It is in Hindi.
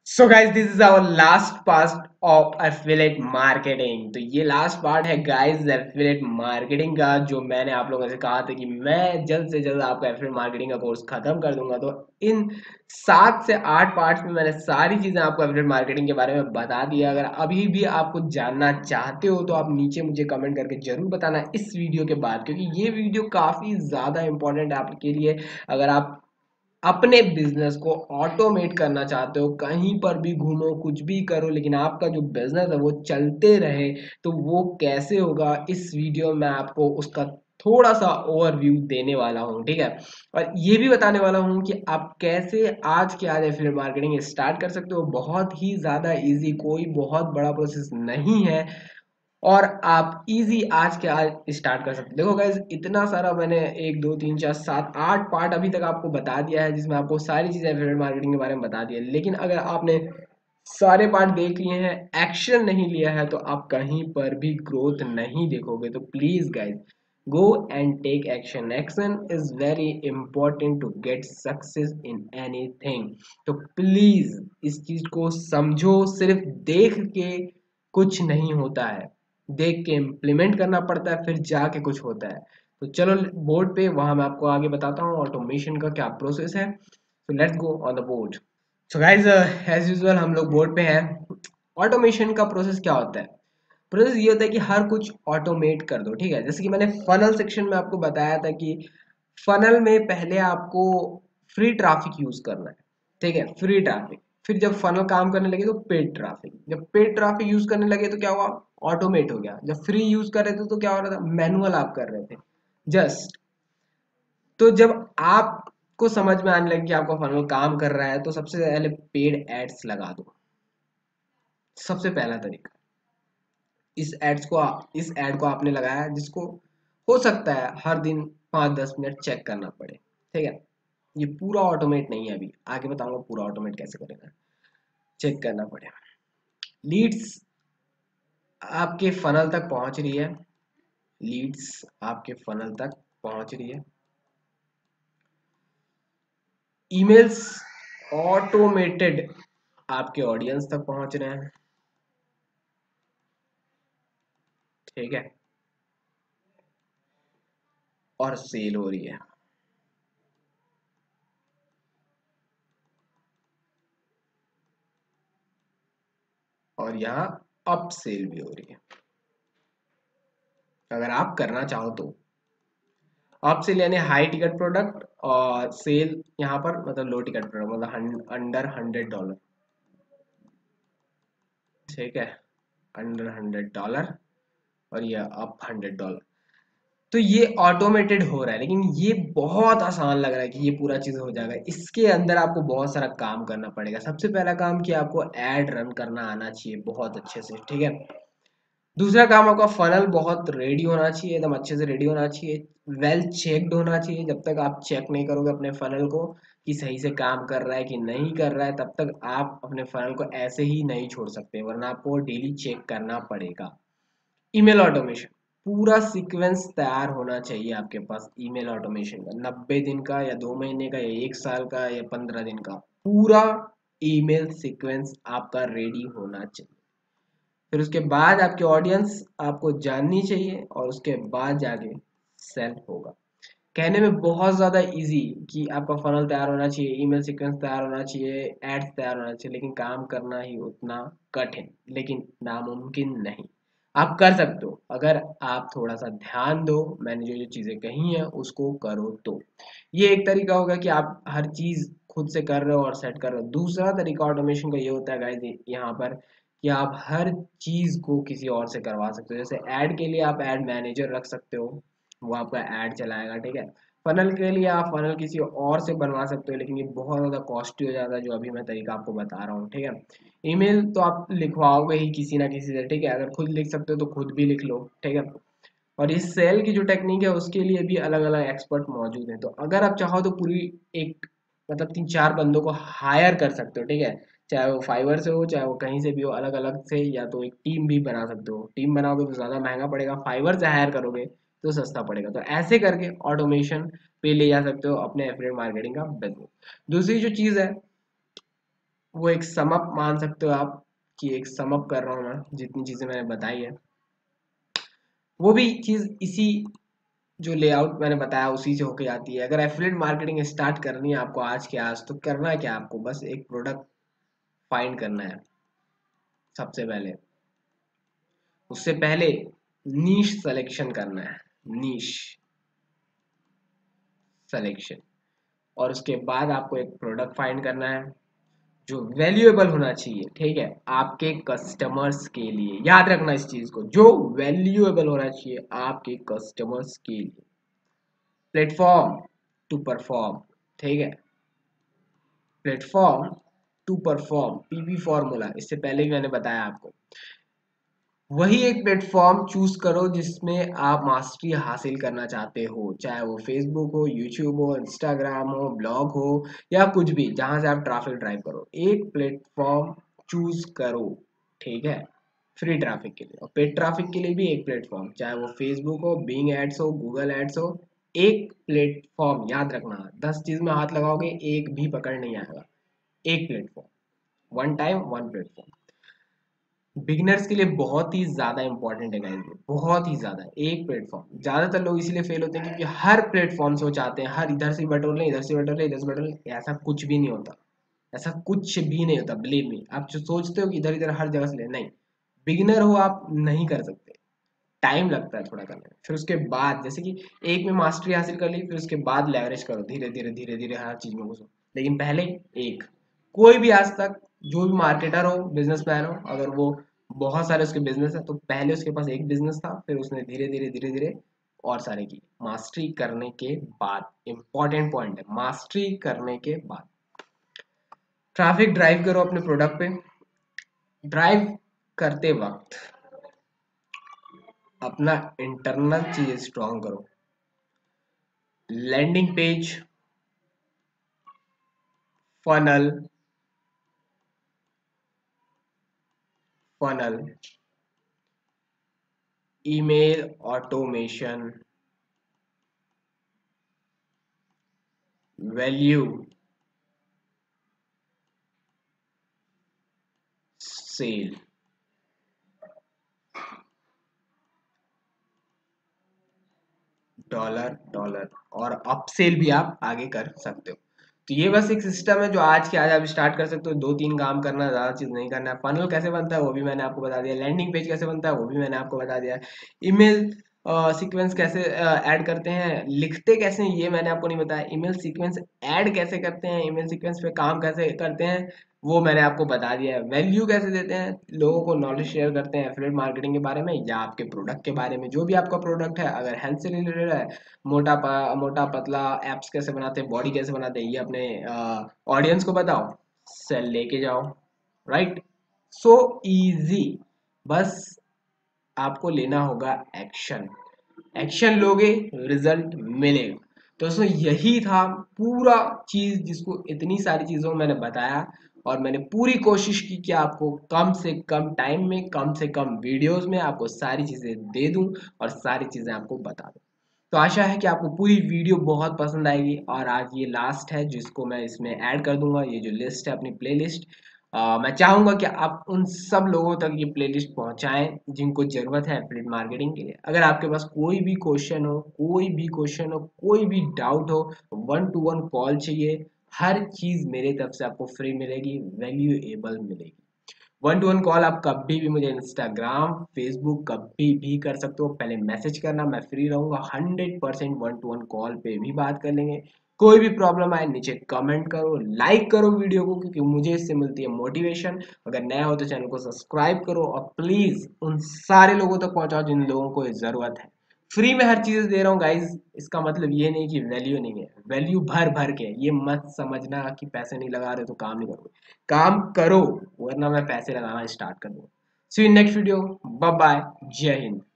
So guys this is our last part of affiliate marketing. तो ये लास्ट पार्ट है गाइज एफिलिएट मार्केटिंग का, जो मैंने आप लोगों से कहा था कि मैं जल्द से जल्द आपका एफिलिएट मार्केटिंग का कोर्स खत्म कर दूंगा। तो इन 7 से 8 पार्ट्स में मैंने सारी चीजें आपको एफिलिएट मार्केटिंग के बारे में बता दिया। अगर अभी भी आपको जानना चाहते हो तो आप नीचे मुझे कमेंट करके जरूर बताना इस वीडियो के बाद, क्योंकि ये वीडियो काफी ज्यादा इंपॉर्टेंट है आपके लिए। अगर आप अपने बिजनेस को ऑटोमेट करना चाहते हो, कहीं पर भी घूमो कुछ भी करो लेकिन आपका जो बिजनेस है वो चलते रहे, तो वो कैसे होगा, इस वीडियो में आपको उसका थोड़ा सा ओवरव्यू देने वाला हूँ। ठीक है, और ये भी बताने वाला हूँ कि आप कैसे आज के आज एफिलिएट मार्केटिंग स्टार्ट कर सकते हो। बहुत ही ज़्यादा इजी, कोई बहुत बड़ा प्रोसेस नहीं है और आप इजी आज के आज स्टार्ट कर सकते हैं। देखो गाइज, इतना सारा मैंने 1 2 3 4 7 8 पार्ट अभी तक आपको बता दिया है, जिसमें आपको सारी चीजें एफिलिएट मार्केटिंग के बारे में बता दी है। लेकिन अगर आपने सारे पार्ट देख लिए हैं, एक्शन नहीं लिया है, तो आप कहीं पर भी ग्रोथ नहीं देखोगे। तो please guys, go and take action. Action is very important to get success in anything. तो प्लीज इस चीज को समझो, सिर्फ देख के कुछ नहीं होता है, देख के इम्प्लीमेंट करना पड़ता है, फिर जाके कुछ होता है। तो चलो बोर्ड पे, वहां मैं आपको आगे बताता हूँ ऑटोमेशन का क्या प्रोसेस है। So let's go on the board. So guys, as usual हम लोग बोर्ड पे हैं। ऑटोमेशन का प्रोसेस क्या होता है? प्रोसेस ये होता है कि हर कुछ ऑटोमेट कर दो। ठीक है, जैसे कि मैंने फनल सेक्शन में आपको बताया था कि फनल में पहले आपको फ्री ट्रैफिक यूज करना है। ठीक है, फ्री ट्रैफिक। फिर जब फनल काम करने लगे तो पेड ट्रैफिक। जब पेड ट्रैफिक यूज करने लगे तो क्या हुआ? ऑटोमेट हो गया। जब फ्री यूज कर रहे थे तो क्या हो रहा था? मैनुअल आप कर रहे थे जस्ट। तो जब आपको समझ में आने लगे कि आपका फनल काम कर रहा है, तो सबसे पहले पेड एड्स लगा दो। सबसे पहला तरीका, इस एड को आपने लगाया जिसको हो सकता है हर दिन 5-10 मिनट चेक करना पड़े। ठीक है, ये पूरा ऑटोमेट नहीं है, अभी आगे बताऊंगा पूरा ऑटोमेट कैसे करेगा, चेक करना पड़े। लीड्स आपके फनल तक पहुंच रही है, लीड्स आपके फनल तक पहुंच रही है। ईमेल्स ऑटोमेटेड आपके ऑडियंस तक पहुंच रहे हैं। ठीक है, और सेल हो रही है, और यहाँ अप सेल भी हो रही है। अगर आप करना चाहो तो अप सेल यानी हाई टिकट प्रोडक्ट, और सेल यहाँ पर मतलब लो टिकट प्रोडक्ट, मतलब अंडर $100। ठीक है, अंडर $100, और ये अप $100। तो ये ऑटोमेटेड हो रहा है, लेकिन ये बहुत आसान लग रहा है कि ये पूरा चीज हो जाएगा। इसके अंदर आपको बहुत सारा काम करना पड़ेगा। सबसे पहला काम कि आपको एड रन करना आना चाहिए बहुत अच्छे से। ठीक है, दूसरा काम, आपका फनल बहुत रेडी होना चाहिए, एकदम अच्छे से रेडी होना चाहिए, वेल चेक्ड होना चाहिए। जब तक आप चेक नहीं करोगे अपने फनल को कि सही से काम कर रहा है कि नहीं कर रहा है, तब तक आप अपने फनल को ऐसे ही नहीं छोड़ सकते, वरना आपको डेली चेक करना पड़ेगा। ईमेल ऑटोमेशन, पूरा सीक्वेंस तैयार होना चाहिए आपके पास। ईमेल ऑटोमेशन का 90 दिन का या 2 महीने का या 1 साल का या 15 दिन का पूरा ईमेल सीक्वेंस आपका रेडी होना चाहिए। फिर उसके बाद आपकी ऑडियंस आपको जाननी चाहिए, और उसके बाद जाके सेल होगा। कहने में बहुत ज़्यादा इजी कि आपका फनल तैयार होना चाहिए, ईमेल सीक्वेंस तैयार होना चाहिए, एड्स तैयार होना चाहिए, लेकिन काम करना ही उतना कठिन, लेकिन नामुमकिन नहीं। आप कर सकते हो अगर आप थोड़ा सा ध्यान दो, मैंने जो जो चीज़ें कही हैं उसको करो तो। ये एक तरीका होगा कि आप हर चीज़ खुद से कर रहे हो और सेट कर रहे हो। दूसरा तरीका ऑटोमेशन का ये होता है गाइस, यहाँ पर कि आप हर चीज़ को किसी और से करवा सकते हो। जैसे ऐड के लिए आप ऐड मैनेजर रख सकते हो, वो आपका ऐड चलाएगा। ठीक है, फनल के लिए आप फनल किसी और से बनवा सकते हो, लेकिन ये बहुत ज़्यादा कॉस्टली हो जाता है, जो अभी मैं तरीका आपको बता रहा हूँ। ठीक है, ईमेल तो आप लिखवाओगे ही किसी ना किसी से। ठीक है, अगर खुद लिख सकते हो तो खुद भी लिख लो। ठीक है, और इस सेल की जो टेक्निक है उसके लिए भी अलग अलग एक्सपर्ट मौजूद हैं। तो अगर आप चाहो तो पूरी एक मतलब 3-4 बंदों को हायर कर सकते हो। ठीक है, चाहे वो फाइवर से हो, चाहे वो कहीं से भी हो, अलग अलग से, या तो एक टीम भी बना सकते हो। टीम बनाओगे तो ज़्यादा महंगा पड़ेगा, फाइवर से हायर करोगे तो सस्ता पड़ेगा। तो ऐसे करके ऑटोमेशन पे ले जा सकते हो अपने एफिलिएट मार्केटिंग का बिजनेस। दूसरी जो चीज़ है वो एक समअप मान सकते हो आप, कि एक समअप कर रहा हूँ मैं जितनी चीज़ें मैंने बताई है। वो भी चीज़ इसी जो लेआउट मैंने बताया उसी से होके आती है। अगर एफिलिएट मार्केटिंग स्टार्ट करनी है आपको आज के आज, तो करना है क्या आपको, बस एक प्रोडक्ट फाइंड करना है सबसे पहले। उससे पहले नीश सिलेक्शन करना है, नीश सिलेक्शन। और उसके बाद आपको एक प्रोडक्ट फाइंड करना है जो वैल्यूएबल होना चाहिए, ठीक है, आपके कस्टमर्स के लिए। याद रखना इस चीज को, जो वैल्यूएबल होना चाहिए आपके कस्टमर्स के लिए। प्लेटफॉर्म टू परफॉर्म, ठीक है, platform to perform, PP formula, इससे पहले भी मैंने बताया आपको। वही एक प्लेटफॉर्म चूज करो जिसमें आप मास्टरी हासिल करना चाहते हो, चाहे वो फेसबुक हो, यूट्यूब हो, इंस्टाग्राम हो, ब्लॉग हो, या कुछ भी जहां से आप ट्रैफिक ड्राइव करो। एक प्लेटफॉर्म चूज करो, ठीक है, फ्री ट्रैफिक के लिए और पेड ट्रैफिक के लिए भी एक प्लेटफॉर्म, चाहे वो फेसबुक हो, बिंग एड्स हो, गूगल एड्स हो। एक प्लेटफॉर्म, याद रखना, 10 चीज में हाथ लगाओगे एक भी पकड़ नहीं आएगा। एक platform, one time one platform. Beginners के लिए बहुत ही ज्यादा इंपॉर्टेंट है गाइस, बहुत ही ज्यादा। एक प्लेटफॉर्म, ज्यादातर लोग इसीलिए फेल होते हैं क्योंकि हर प्लेटफॉर्म से वो चाहते हैं हर इधर से बटोर लें, इधर से बटोर लें, इधर से बटोर लें। ऐसा कुछ भी नहीं होता, ऐसा कुछ भी नहीं होता, बिलीव मी। आप जो सोचते हो कि इधर इधर हर जगह से ले, नहीं। बिगिनर हो आप, नहीं कर सकते, टाइम लगता है थोड़ा करने में। फिर उसके बाद जैसे कि एक में मास्टरी हासिल कर ली, फिर उसके बाद लेवरेज करो, धीरे धीरे धीरे धीरे हर चीज में घुसो। लेकिन पहले एक, कोई भी आज तक जो भी मार्केटर हो, बिजनेसमैन हो, अगर वो बहुत सारे उसके बिजनेस है, तो पहले उसके पास एक बिजनेस था, फिर उसने धीरे धीरे धीरे धीरे और सारे की मास्टरी करने के बाद। इंपॉर्टेंट पॉइंट है, मास्टरी करने के बाद ट्रैफिक ड्राइव करो अपने प्रोडक्ट पे। ड्राइव करते वक्त अपना इंटरनल चीज स्ट्रॉन्ग करो। Landing page, funnel, funnel, email automation, value sell, dollar dollar, और अपसेल भी आप आगे कर सकते हो। तो ये बस एक सिस्टम है जो आज के आज आप स्टार्ट कर सकते हो। 2-3 काम करना, ज्यादा चीज नहीं करना है। फनल कैसे बनता है वो भी मैंने आपको बता दिया, लैंडिंग पेज कैसे बनता है वो भी मैंने आपको बता दिया, ईमेल सीक्वेंस कैसे ऐड करते हैं, लिखते कैसे हैं ये मैंने आपको नहीं बताया, ईमेल सीक्वेंस ऐड कैसे करते हैं, ईमेल सीक्वेंस पे काम कैसे करते हैं वो मैंने आपको बता दिया है। वैल्यू कैसे देते हैं, लोगों को नॉलेज शेयर करते हैं एफिलिएट मार्केटिंग के बारे में या आपके प्रोडक्ट के बारे में, जो भी आपका प्रोडक्ट है। अगर हेल्थ से रिलेटेड है, मोटा पतला एप्स कैसे बनाते हैं, बॉडी कैसे बनाते हैं, ये अपने ऑडियंस को बताओ, सेल लेके जाओ, राइट। सो इजी, बस आपको लेना होगा एक्शन। एक्शन लोगे, रिजल्ट मिलेगा। तो दोस्तों यही था पूरा चीज, जिसको इतनी सारी चीजों में मैंने बताया, और मैंने पूरी कोशिश की कि आपको कम से कम टाइम में, कम से कम वीडियोस में आपको सारी चीजें दे दूं और सारी चीजें आपको बता दूं। तो आशा है कि आपको पूरी वीडियो बहुत पसंद आएगी, और आज ये लास्ट है जिसको मैं इसमें ऐड कर दूंगा, ये जो लिस्ट है अपनी प्लेलिस्ट। मैं चाहूंगा कि आप उन सब लोगों तक ये प्लेलिस्ट पहुंचाएं जिनको जरूरत है एफिलिएट मार्केटिंग के लिए। अगर आपके पास कोई भी क्वेश्चन हो, कोई भी क्वेश्चन हो, कोई भी डाउट हो, 1-to-1 कॉल चाहिए, हर चीज मेरे तरफ से आपको फ्री मिलेगी, वैल्यूएबल मिलेगी। 1-to-1 कॉल आप कभी भी मुझे इंस्टाग्राम, फेसबुक कभी भी कर सकते हो। पहले मैसेज करना, मैं फ्री रहूंगा 100%। 1-to-1 कॉल पे भी बात कर लेंगे। कोई भी प्रॉब्लम आए नीचे कमेंट करो, लाइक करो वीडियो को, क्योंकि मुझे इससे मिलती है मोटिवेशन। अगर नया हो तो चैनल को सब्सक्राइब करो, और प्लीज उन सारे लोगों तक पहुंचाओ जिन लोगों को जरूरत है। फ्री में हर चीज दे रहा हूँ गाइज, इसका मतलब ये नहीं कि वैल्यू नहीं है, वैल्यू भर भर के। ये मत समझना कि पैसे नहीं लगा रहे तो काम नहीं करोगे, काम करो, वरना मैं पैसे लगाना स्टार्ट कर दूंगा। See you next video, bye bye, Jai Hind.